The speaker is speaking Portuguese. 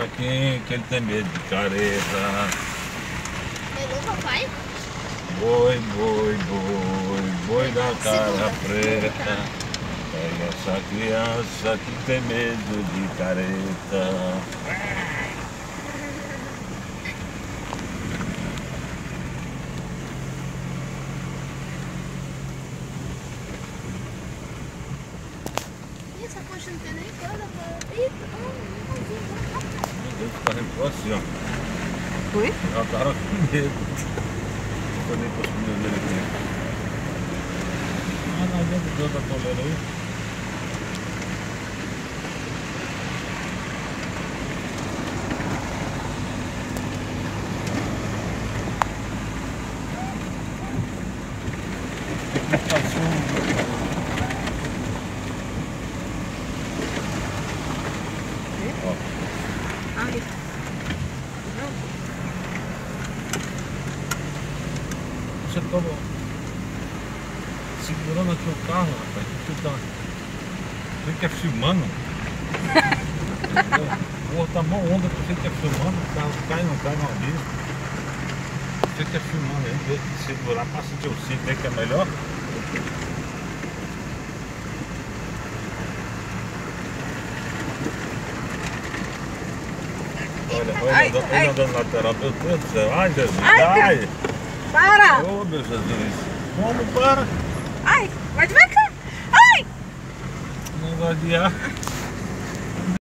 fraquinho, que ele tem medo de careta. Pegou, papai? Boi, boi, boi, boi da cara preta. Pega essa criança que tem medo de careta. Essa coxa não tem nem coisa pra... Eita, Meu Deus, tá indo assim, ó. Oi? Já tava com medo. Eu nem posso comer dele aqui. Ah, não adianta de outra coleira aí. Ai. Você tava segurando aqui o carro, rapaz. Você tá. Você que é filmando? Porra, tá mó onda que você que é filmando, o carro cai, não cai no abismo. Você que é filmando aí, em vez de segurar, passa o teu cinto aí que é melhor. Olha, Ai, olha, ai. andando lateral, meu Deus do céu. Ai, Jesus, Ai, ai! Para! Oh, meu Jesus! Como para? Ai, vai devagar! Ai! Não vai adiar.